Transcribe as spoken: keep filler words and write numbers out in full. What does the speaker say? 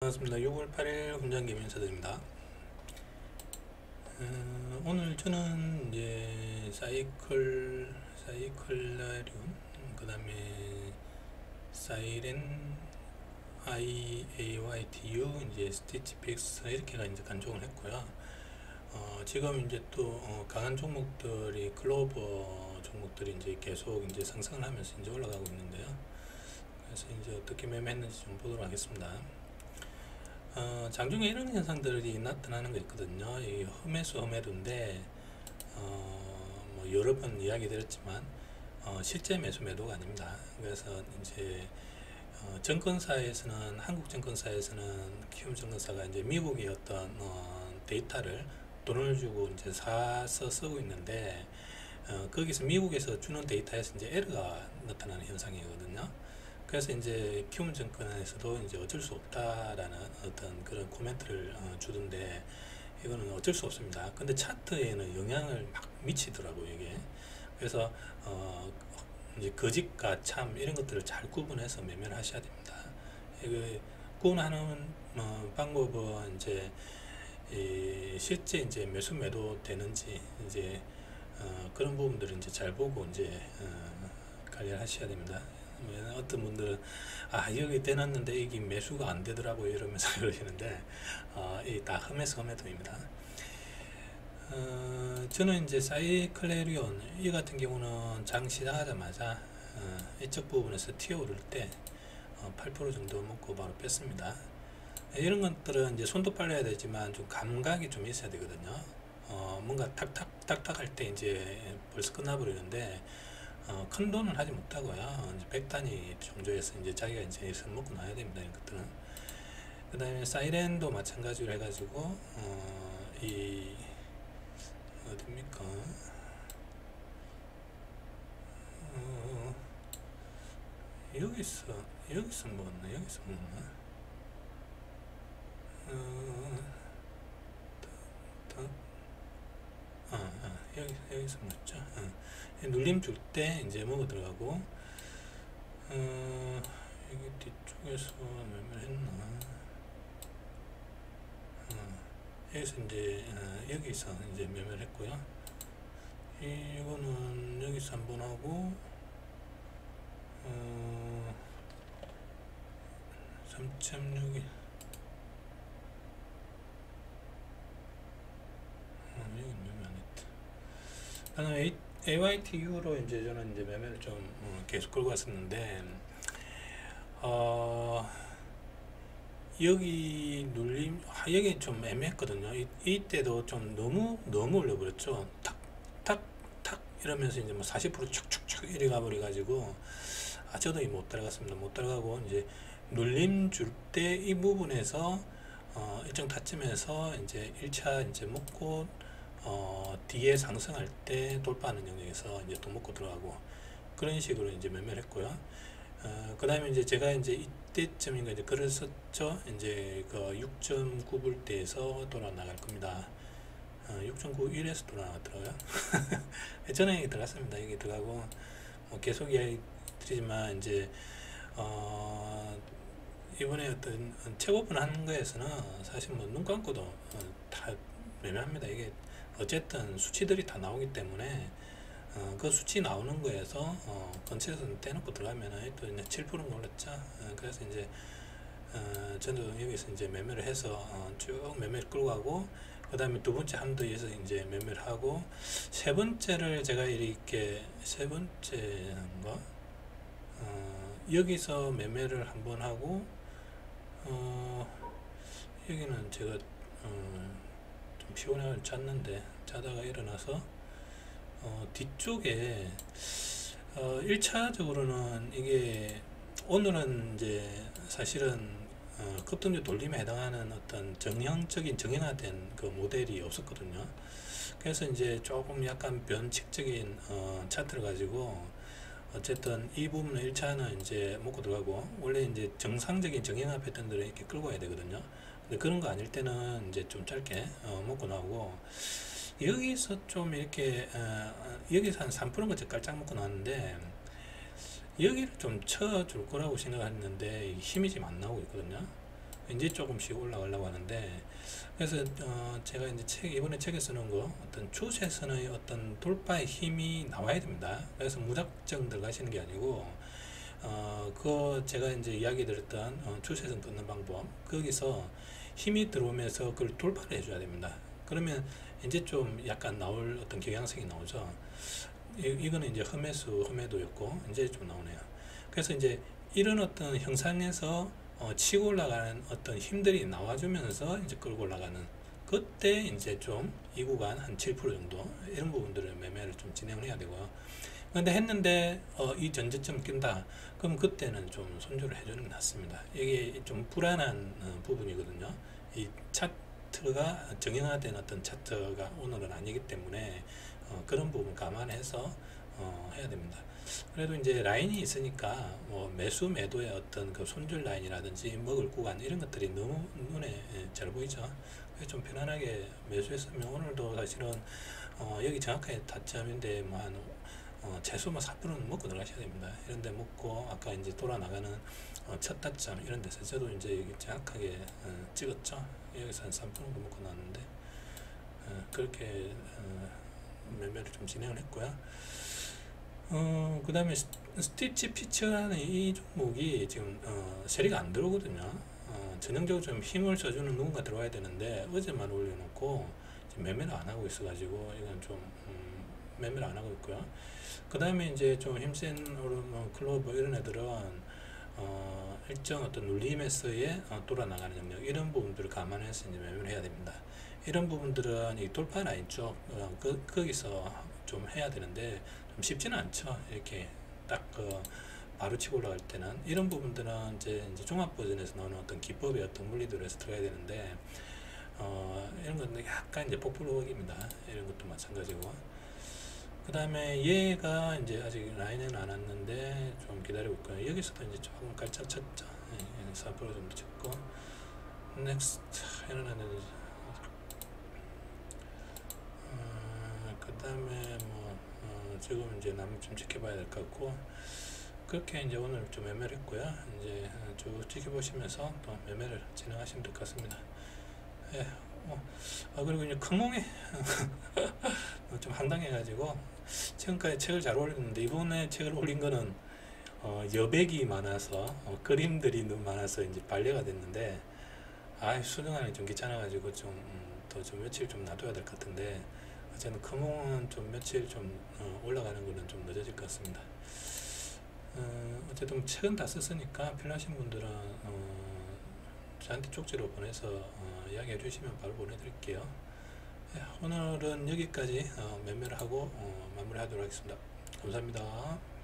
반갑습니다. 유월 팔일 훈장김 인사드립니다. 어, 오늘 저는 이제 사이클, 사이클라리온, 그 다음에 사이렌, 아이에이와이티유, 이제 스티치픽스 이렇게가 이제 간종을 했고요. 어, 지금 이제 또 어, 강한 종목들이 글로벌 종목들이 이제 계속 이제 상승을 하면서 이제 올라가고 있는데요. 그래서 이제 어떻게 매매했는지 좀 보도록 하겠습니다. 어, 장중에 이런 현상들이 나타나는 거 있거든요. 이 험해수 험해도인데 어, 뭐 여러 번 이야기 드렸지만 어, 실제 매수 매도가 아닙니다. 그래서 이제 어, 증권사에서는 한국 증권사에서는 키움 증권사가 이제 미국의 어떤 어, 데이터를 돈을 주고 이제 사서 쓰고 있는데 어, 거기서 미국에서 주는 데이터에서 이제 에러가 나타나는 현상이거든요. 그래서 이제 키움증권에서도 이제 어쩔 수 없다라는 어떤 그런 코멘트를 어, 주던데 이거는 어쩔 수 없습니다. 근데 차트에는 영향을 막 미치더라고요, 이게. 그래서 어, 이제 거짓과 참 이런 것들을 잘 구분해서 매매를 하셔야 됩니다. 이거 구분하는 어, 방법은 이제 이 실제 이제 매수 매도 되는지 이제 어, 그런 부분들을 이제 잘 보고 이제 어, 관리를 하셔야 됩니다. 어떤 분들은 아 여기 대놨는데 이게 매수가 안 되더라고요 이러면서 그러시는데 어, 이 다 험해서 험해도입니다. 어, 저는 이제 사이클레리온 이 같은 경우는 장 시작하자마자 어, 이쪽 부분에서 튀어오를 때 어, 팔 퍼센트 정도 먹고 바로 뺐습니다. 이런 것들은 이제 손도 빨라야 되지만 좀 감각이 좀 있어야 되거든요. 어, 뭔가 탁탁 탁탁 할 때 이제 벌써 끝나버리는데 어, 큰 돈은 하지 못하고요. 이제 백 단위 정도에서 이제 자기가 이제 선 먹고 나야 됩니다. 이런 것들은. 그 다음에 사이렌도 마찬가지로 해가지고, 어, 이, 어딥니까? 어, 여기서, 여기서 먹었나? 여기서 먹었나? 어, 더, 더, 아, 아, 여기, 여기서 먹죠. 어. 눌림 줄 때 이제 먹어 들어가고, 어, 여기 뒤쪽에서 매매를 했나? 어, 여기서 이제, 어, 여기서 이제 매매를 했고요. 이거는 여기서 한번 하고, 어, 삼 점 육이, 어, 여기 매매 안 했다. 그 다음에 에이와이티유로 이제 저는 이제 매매를 좀 어, 계속 끌고 왔었는데, 어, 여기 눌림, 아, 여기 좀 애매했거든요. 이, 이때도 좀 너무, 너무 올려버렸죠. 탁, 탁, 탁 이러면서 이제 뭐 사십 퍼센트 축축축 이래 가버려가지고, 아, 저도 못 따라갔습니다. 못 따라가고, 이제 눌림 줄 때 이 부분에서, 어, 일정 타점에서 이제 일 차 이제 먹고, 어, 뒤에 상승할 때 돌파하는 영역에서 이제 또 먹고 들어가고, 그런 식으로 이제 매매를 했고요. 어, 그 다음에 이제 제가 이제 이때쯤인가 이제 그랬었죠. 이제 그 육 점 구 불대에서 돌아 나갈 겁니다. 어, 육 점 구일에서 돌아 나갔더라고요. 전에 들어갔습니다. 여기 들어가고, 뭐 계속 이야기 드리지만, 이제, 어, 이번에 어떤 최고분 하는 거에서는 사실 뭐 눈 감고도 어, 다 매매합니다. 이게 어쨌든 수치들이 다 나오기 때문에 어, 그 수치 나오는 거에서 어, 근처에서 떼놓고 들어가면은 또 이제 칠 퍼센트 올랐죠. 어, 그래서 이제 어, 저도 여기서 이제 매매를 해서 어, 쭉 매매를 끌고 가고, 그 다음에 두 번째 함도에서 이제 매매를 하고, 세 번째를 제가 이렇게 세 번째인가 어, 여기서 매매를 한번 하고, 어, 여기는 제가 어, 좀 피곤해 잤는데 자다가 일어나서 어, 뒤쪽에 어, 일 차적으로는 이게 오늘은 이제 사실은 어, 급등주 돌림에 해당하는 어떤 정형적인 정형화된 그 모델이 없었거든요. 그래서 이제 조금 약간 변칙적인 어, 차트를 가지고 어쨌든 이 부분은 일 차는 이제 먹고 들어가고, 원래 이제 정상적인 정형화 패턴들을 이렇게 끌고 와야 되거든요. 근데 그런 거 아닐 때는 이제 좀 짧게 어, 먹고 나오고, 여기서 좀 이렇게 어, 여기서 한 삼 퍼센트가 깔짝 먹고 나왔는데, 여기를 좀 쳐줄 거라고 생각했는데 힘이 지금 안 나오고 있거든요. 이제 조금씩 올라가려고 하는데, 그래서 어 제가 이제 책 이번에 책에 쓰는 거 어떤 추세선의 어떤 돌파의 힘이 나와야 됩니다. 그래서 무작정 들어가시는 게 아니고 어 그 제가 이제 이야기 드렸던 어, 추세선 끊는 방법, 거기서 힘이 들어오면서 그걸 돌파를 해줘야 됩니다. 그러면 이제 좀 약간 나올 어떤 경향성이 나오죠. 이, 이거는 이제 흠매수 흠매도였고 이제 좀 나오네요. 그래서 이제 이런 어떤 형상에서 어, 치고 올라가는 어떤 힘들이 나와주면서 이제 끌고 올라가는, 그때 이제 좀 이 구간 한 칠 퍼센트 정도 이런 부분들을 매매를 좀 진행을 해야 되고요. 근데 했는데 어, 이 전저점 낀다, 그럼 그때는 좀 손절을 해주는 게 낫습니다. 이게 좀 불안한 어, 부분이거든요. 이 차트가 정형화된 어떤 차트가 오늘은 아니기 때문에 어, 그런 부분 감안해서 어, 해야 됩니다. 그래도 이제 라인이 있으니까 뭐 매수 매도의 어떤 그 손절 라인이라든지 먹을 구간 이런 것들이 너무 눈에 잘 보이죠. 그래서 좀 편안하게 매수했으면 오늘도 사실은 어, 여기 정확하게 타점인데 뭐 한 어, 최소 뭐 사 퍼센트는 먹고 들어가셔야 됩니다. 이런 데 먹고 아까 이제 돌아 나가는 어, 첫 타점 이런 데서 저도 이제 여기 정확하게 어, 찍었죠. 여기서 한 삼 퍼센트 먹고 나왔는데 어, 그렇게 어, 매매를 좀 진행을 했고요. 어, 그 다음에 스티치 피처라는 이 종목이 지금 어, 세리가 안 들어오거든요. 어, 전형적으로 좀 힘을 써주는 누군가 들어와야 되는데 어제만 올려놓고 지금 매매를 안 하고 있어가지고 이건 좀 음, 매매를 안 하고 있고요. 그 다음에 이제 좀 힘센 뭐 클로버 이런 애들은 어, 일정 어떤 눌림에서의 어, 돌아나가는 영역 이런 부분들을 감안해서 이제 매매를 해야 됩니다. 이런 부분들은 이 돌파 라인 쪽 어, 그, 거기서 좀 해야 되는데 좀 쉽지는 않죠. 이렇게 딱 그 바로 치고 올라갈 때는 이런 부분들은 이제, 이제 종합 버전에서 나오는 어떤 기법의 어떤 물리들을 해서 들어가야 되는데 어, 이런 건 약간 이제 폭불호기입니다. 이런 것도 마찬가지고. 그 다음에 얘가 이제 아직 라인에는 안 왔는데 좀 기다리고 있고요. 여기서도 이제 조금 깔짝 쳤죠. 예, 사 퍼센트 정도 쳤고, 넥스트 이런 애는 어, 그 다음에 뭐 어, 지금 이제 남은 좀 지켜봐야 될 것 같고, 그렇게 이제 오늘 좀 매매를 했고요. 이제 쭉 지켜보시면서 또 매매를 진행하시면 될 것 같습니다. 예, 어, 아, 그리고 이제 큰몽에 좀 황당해가지고 지금까지 책을 잘 올렸는데 이번에 책을 올린 거는 어, 여백이 많아서 어, 그림들이 너무 많아서 이제 반려가 됐는데, 아 수정하는 게 좀 귀찮아가지고 좀 더 좀 음, 며칠 좀 놔둬야 될 것 같은데, 어쨌든 금홍은 좀 며칠 좀 어, 올라가는 거는 좀 늦어질 것 같습니다. 어, 어쨌든 책은 다 썼으니까 필요하신 분들은 어, 저한테 쪽지로 보내서 어, 이야기해 주시면 바로 보내드릴게요. 예, 오늘은 여기까지 어, 매매를 하고 어, 마무리하도록 하겠습니다. 감사합니다.